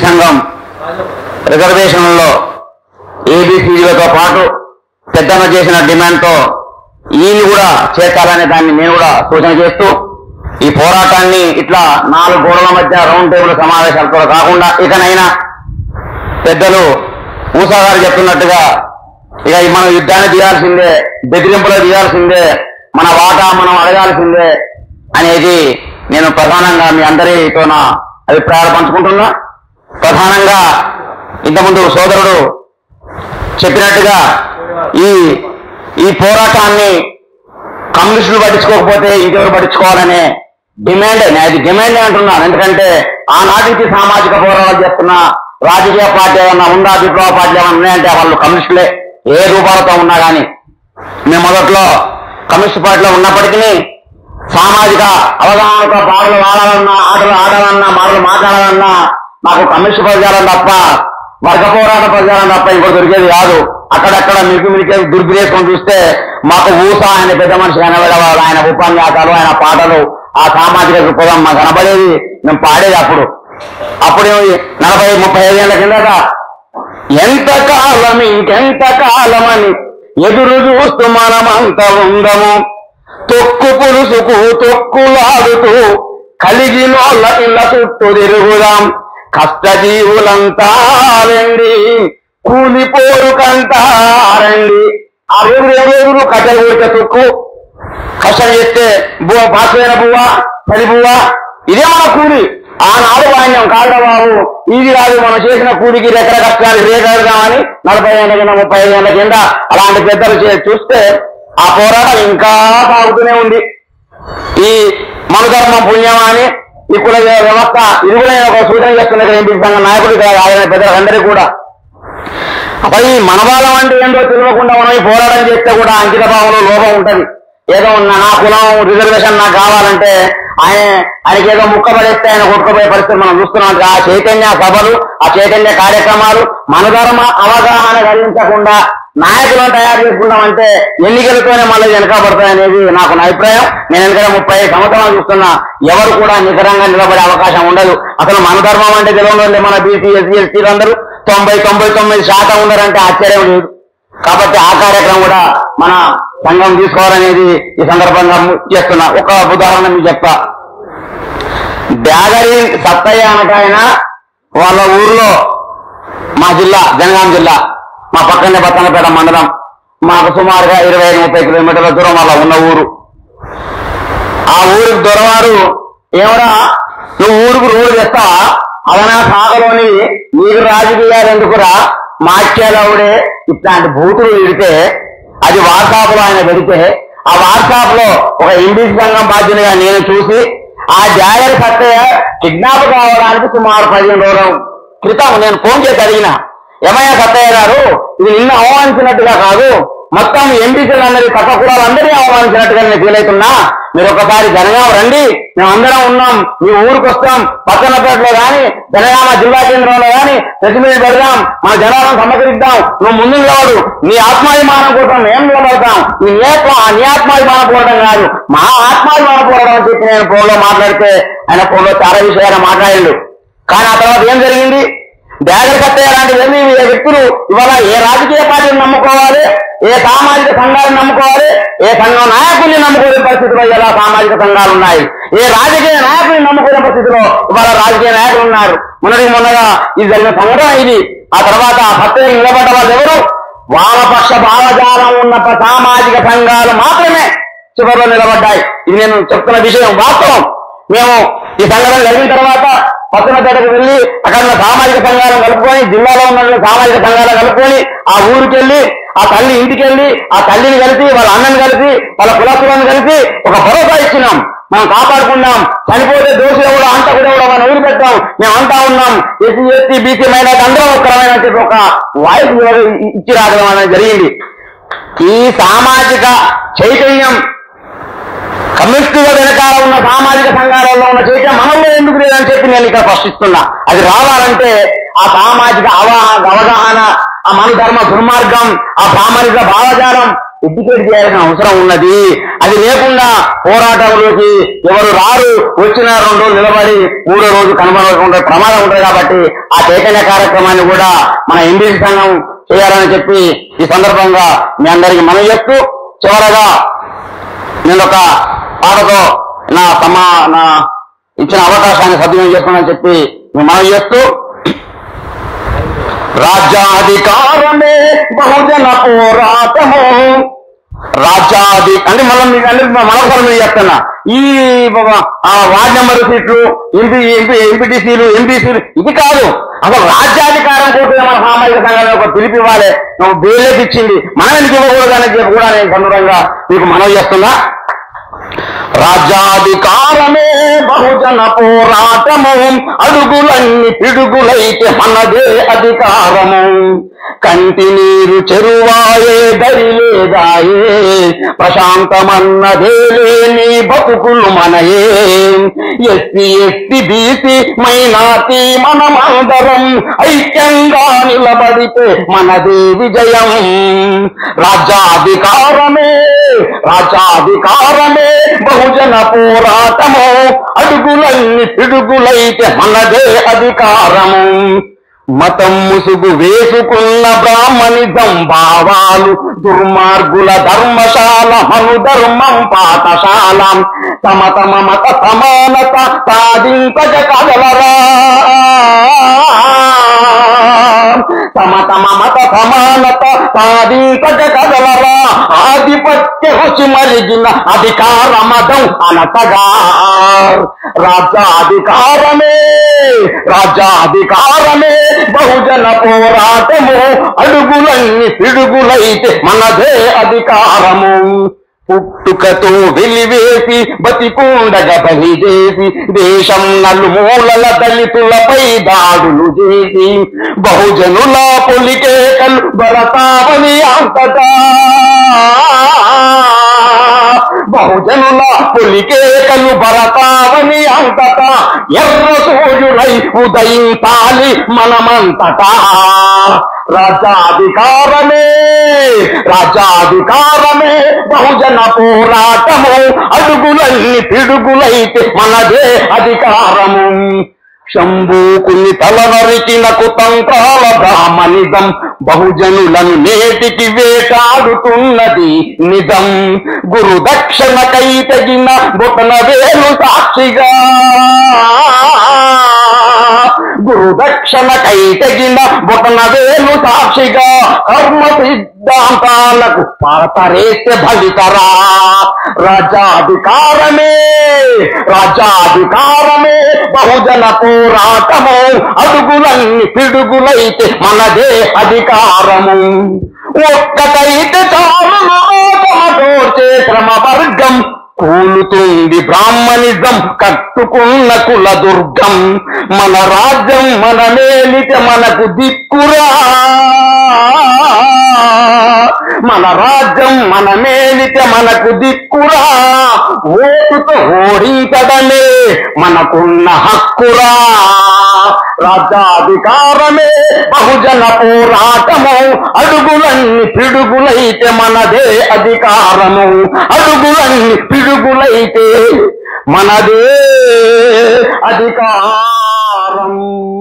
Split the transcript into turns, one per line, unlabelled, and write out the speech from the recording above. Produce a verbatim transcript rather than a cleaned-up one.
సంఘం రిజర్వేషన్లలో ఏబిసిలతో పాటు పెద్దన్న చేసిన డిమాండ్తో వీళ్ళు కూడా చేర్చాలనే దాన్ని నేను కూడా సూచన చేస్తూ ఈ పోరాటాన్ని ఇట్లా నాలుగు గోడల మధ్య రౌండ్ టేబుల్ సమావేశాలతో కాకుండా ఇకనైనా పెద్దలు మూసా గారు చెప్తున్నట్టుగా ఇక మనం యుద్ధాన్ని తీయాల్సిందే, బెదిరింపులో తీయాల్సిందే, మన వాటా మనం అడగాల్సిందే అనేది నేను ప్రధానంగా మీ అందరితో నా అభిప్రాయాలు పంచుకుంటున్నా. ప్రధానంగా ఇంతకుముందు సోదరుడు చెప్పినట్టుగా ఈ ఈ పోరాటాన్ని కమ్యూనిస్టులు పట్టించుకోకపోతే ఇంకెవరు పట్టించుకోవాలనే డిమాండ్, అది డిమాండ్ అంటున్నాను. ఎందుకంటే ఆనాటికి సామాజిక పోరాటాలు చేస్తున్న రాజకీయ పార్టీ ఏమన్నా ఉందా, విప్లవ పార్టీ ఏమన్నా ఉన్నాయంటే వాళ్ళు కమ్యూనిస్టులే, ఏ రూపాలతో ఉన్నా కానీ. మేము మొదట్లో కమ్యూనిస్ట్ పార్టీలో ఉన్నప్పటికీ సామాజిక అవగాహనతో పాటలు ఆడాలన్నా, ఆటలు ఆడాలన్నా, మాటలు మాట్లాడాలన్నా మాకు కమ్యూనిస్ట్ ప్రజాలం తప్ప, వర్గ పోరాట ప్రజాలం తప్ప ఇంకో దొరికేది కాదు. అక్కడక్కడ మిరికి మిరికి దుర్బిరేసుకొని చూస్తే మాకు ఊస ఆయన పెద్ద మనిషి కనబడేవాడు, ఆయన ఉపన్యాసాలు, ఆయన పాటలు, ఆ సామాజిక దృక్పథం మాకు కనబడేది, మేము పాడేది. అప్పుడు అప్పుడు నలభై ముప్పై ఐదేళ్ల కిందట ఎంతకాలం ఇంకెంత కాలమని ఎదురు చూస్తూ మనమంత ఉండము, తొక్కు పులుసుకు తొక్కులాడుతూ కలిగినోళ్ళ ఇళ్ళ చుట్టూ తిరుగుదాం, కష్టజీవులంతా రండి కూలిపోరుకంతా రండి. ఆ రేపు రేపు కట్టెలు ఊరికే తొక్కు, కష్టం చేస్తే బువ్వ పాసైన బువ్వ పది బువ్వ, ఇదే మన కూలి. ఆనాడు వాణ్యం కాదబాబు, ఇది కాదు మనం చేసిన కూలికి రెక్కల కష్టాలు రేగలుగామని నలభై ఏళ్ళ కింద ముప్పై ఐదు ఏళ్ల కింద అలాంటి పెద్దలు చూస్తే ఆ పోరాటం ఇంకా సాగుతూనే ఉంది. ఈ మనుధర్మం పుణ్యం అని ఈ కుల వ్యవస్థ ఇది కూడా నేను ఒక సూచన చేస్తున్నది. ఎంపీ సంఘ నాయకుడు ఆయన పెద్దలందరికీ కూడా అప్పుడు ఈ మనవాళ్ళం అంటే ఏంటో తెలియకుండా మనం ఈ పోరాటం చేస్తే కూడా అంకిత భావంలో లోపం ఉంటది. ఏదో నా కులం రిజర్వేషన్ నాకు కావాలంటే ఆయన ఆయనకి ఏదో ముక్క పడేస్తే ఆయన కొట్టుకుపోయే పరిస్థితి మనం చూస్తున్నాం. ఆ చైతన్య సభలు, ఆ చైతన్య కార్యక్రమాలు మనధర్మ అవగాహన కలిగించకుండా నాయకులను తయారు చేసుకుంటామంటే ఎన్నికలతోనే మళ్ళీ వెనకబడతాయనేది నాకు నా అభిప్రాయం. నేను ఎందుకంటే ముప్పై ఐదు సంవత్సరాలు చూస్తున్నా, ఎవరు కూడా నికరంగా నిలబడే అవకాశం ఉండదు. అసలు మన ధర్మం అంటే తెలియదు. మన బీసీ ఎస్సీ ఎస్టీలు అందరూ తొంభై తొంభై తొమ్మిది శాతం ఉన్నారంటే ఆశ్చర్యం లేదు. కాబట్టి ఆ కార్యక్రమం కూడా మన సంఘం తీసుకోవాలనేది ఈ సందర్భంగా చేస్తున్నా. ఒక ఉదాహరణ మీకు చెప్తా. బ్యాగరి సత్తయ్య అనట ఆయన వాళ్ళ ఊర్లో, మా జిల్లా జనగాం జిల్లా, మా పక్కనే బత్తనపేట మండలం, మాకు సుమారుగా ఇరవై ఐదు ముప్పై కిలోమీటర్ల దూరం వాళ్ళ ఉన్న ఊరు. ఆ ఊరికి దొరవారు, ఏమరా నువ్వు ఊరుకు రోడ్డు తెస్తావా, అవనా సాగలోని నీకు రాజకీయాలు ఎందుకురా, మాక్యాలవుడే ఇట్లాంటి బూతులు పెడితే అది వాట్సాప్ లో ఆయన పెడితే ఆ వాట్సాప్ లో ఒక ఇంగ్లీష్ సంఘం బాధ్యునిగా నేను చూసి ఆ జాగర్ సత్తయ్య కిడ్నాప్ కావడానికి సుమారు పదిహేను రోజుల క్రితం నేను ఫోన్ చేసి అడిగిన, ఏమయ్యా సత్తయ్య గారు ఇది నిన్న అవమానించినట్టుగా కాదు, మొత్తం ఎంపీసీలు అందరి పక్క కులాలందరినీ అవమానించినట్టుగా నేను ఫీల్ అవుతున్నా, మీరు ఒకసారి జనగామ రండి, మేమందరం ఉన్నాం, మీ ఊరికి వస్తాం, పక్కనపేటలో కానీ జనగామ జిల్లా కేంద్రంలో కానీ ప్రతినిధి పెడదాం, మన జనాలను సమకరిద్దాం, నువ్వు ముందు నిలబడు, నీ ఆత్మాభిమానం కోసం మేము నిలబడతాం, నీ నీ ఆత్మాభిమానం పోవడం కాదు మా ఆత్మాభిమానం పోవడం అని చెప్పి నేను ఫోన్లో మాట్లాడితే ఆయన ఫోన్లో చాలా విషయాలు మాట్లాడిండు. కానీ ఆ తర్వాత ఏం జరిగింది, బ్యాగర్ కట్టయ్య లాంటి వ్యక్తులు ఇవాళ ఏ రాజకీయ పార్టీని నమ్ముకోవాలి, ఏ సామాజిక సంఘాలను నమ్ముకోవాలి, ఏ సంఘం నాయకుల్ని నమ్ముకునే పరిస్థితిలో ఇలా సామాజిక సంఘాలు ఉన్నాయి, ఏ రాజకీయ నాయకుల్ని నమ్ముకునే పరిస్థితిలో ఇవాళ రాజకీయ నాయకులు ఉన్నారు. మొన్నటి మొన్నగా ఇది జరిగిన సంఘటన ఇది. ఆ తర్వాత సత్యం నిలబడ్డ వాళ్ళు ఎవరు, వామపక్ష భావజాలం ఉన్న సామాజిక సంఘాలు మాత్రమే చివరిలో నిలబడ్డాయి. ఇది నేను చెప్తున్న విషయం వాస్తవం. మేము ఈ సంఘటన జరిగిన తర్వాత పక్కనపేటకు వెళ్ళి అక్కడ ఉన్న సామాజిక సంఘాలను కలుపుకొని, జిల్లాలో ఉన్న సామాజిక సంఘాలను కలుపుకొని ఆ ఊరికి వెళ్ళి ఆ తల్లి ఇంటికి వెళ్ళి ఆ తల్లిని కలిసి వాళ్ళ అన్నని కలిసి వాళ్ళ కులస్తులను కలిసి ఒక భరోసా ఇచ్చినాం, మనం కాపాడుకున్నాం, చనిపోతే దోషులు కూడా అంతా కూడా కూడా మనం ఊరి పెట్టాం, మేము అంతా ఉన్నాం, ఎస్సీ ఎస్టీ బీసీ మైనార్టీ అందరం ఒక్కరమైన చెప్పి ఒక వాయిస్ ఇచ్చి రావడం అనేది జరిగింది. ఈ సామాజిక చైతన్యం కమ్యూనిస్టుల వెనకాల ఉన్న సామాజిక సంఘాలలో ఉన్న చైతన్యం మనలో ఎందుకు లేదని చెప్పి నేను ఇక్కడ ప్రశ్నిస్తున్నా. అది రావాలంటే ఆ సామాజిక అవగాహన, ఆ మన ధర్మ దుర్మార్గం, ఆ సామాజిక భావజాలం ఎడ్యుకేట్ చేయాల్సిన అవసరం ఉన్నది. అది లేకుండా పోరాటంలోకి ఎవరు రారు, వచ్చిన రెండు రోజులు నిలబడి మూడో రోజు కనుమరుగు ప్రమాదం ఉంటుంది. కాబట్టి ఆ చైతన్య కార్యక్రమాన్ని కూడా మన ఎంబీసీ సంఘం చేయాలని చెప్పి ఈ సందర్భంగా మీ అందరికీ మనవి చేస్తూ, చివరగా నేను ఒక పాటతో నా సమా నా ఇచ్చిన అవకాశాన్ని సద్వినియోగం చేసుకున్నానని చెప్పి మనవి చేస్తూ, రాజ్యాధికారమే బహుజన పోరాటము, రాజ్యాధి అంటే మనం మీకు అందరికి మరొకసారి మీరు చెప్తున్నా, ఈ వార్డు నెంబర్ సీట్లు, ఎంపీ ఎంపీ ఎంపీటీసీలు ఎంపీసీలు ఇది కాదు, అసలు రాజ్యాధికారం కోసం మన సామాజిక సంఘాన్ని ఒక పిలిపి ఇవ్వాలి. నువ్వు బేలేకి ఇచ్చింది మనం ఎందుకు ఇవ్వకూడదని చెప్పి కూడా నేను సందర్భంగా మీకు మనవి చేస్తున్నా. రాజ్యాధికారమే బహుజన పోరాటము, అడుగులన్నీ పిడుగులైతే మనదే అధికారము, కంటి నీరు చెరువాయే దరిలేదాయే, ప్రశాంతమన్నదే లేని బతుకులు మనయే, ఎస్సీ ఎస్టీ బీసీ మైనార్టీ మనమందరం ఐక్యంగా నిలబడితే మనదే విజయం. రాజ్యాధికారమే రాజ్యాధికారమే బహుజన పోరాటము, అడుగులన్నీ పిడుగులైతే మనదే అధికారము, మతం ముసుగు వేసుకున్న బ్రాహ్మణిజం భావాలు, దుర్మార్గుల ధర్మశాల మనుధర్మం పాఠశాల, తమ తమ మత సమానత సాధించక కదలరా, తమ తమ మత సమానత సాధించక కదలరా, ఆధిపత్య రుచి మరిగిన అధికార మదం అనతగా, రాజ్యాధికారమే రాజ్యాధికారమే బహుజన పోరాటము, అడుగులన్నీ పిడుగులైతే మనదే అధికారము, పుట్టుకతో వెలివేసి బతికుండగ బలి చేసి దేశం నలుమూలల దళితులపై దాడులు చేసి బహుజనుల పొలికేకలు బలతావని అంతటా, బహుజనుల పొలికేకలు భరతావని అంతటా, ఎర్ర సూర్యుడై ఉదయించాలి మనమంతటా, రాజ్యాధికారమే రాజ్యాధికారమే బహుజన పోరాటము, అడుగులన్నీ పిడుగులైతే మనదే అధికారము, శంభూకుని తల నరికిన కుతంత్రాల బ్రాహ్మణిజం బహుజనులను నేటికి వేటాడుతున్నది నిజం, గురు దక్షిణకై తగిన బొటన వేలు సాక్షిగా, గురు దక్షిణకై తగిన బొటన వేలు సాక్షిగా, కర్మ సిద్ధాంతాలకు పాతరేస్తే ఫలితరా, రాజ్యాధికారమే రాజ్యాధికారమే బహుజన పోరాటము, అడుగులన్నీ పిడుగులైతే మనదే అధికారము, ఒక్కటైతే చాలు తమతోచే శ్రమ వర్గం, కూలుతుంది బ్రాహ్మణిజం కట్టుకున్న కుల దుర్గం, మన రాజ్యం మన మేలితే మనకు దిక్కురా, మన రాజ్యం మన మేలితే మనకు దిక్కురా, ఓటుతో ఓడించడమే మనకున్న హక్కురా, రాజ్యాధికారమే బహుజన పోరాటము, అడుగులన్నీ పిడుగులైతే మనదే అధికారము, అడుగులన్నీ పిడుగులైతే మనదే అధికారం.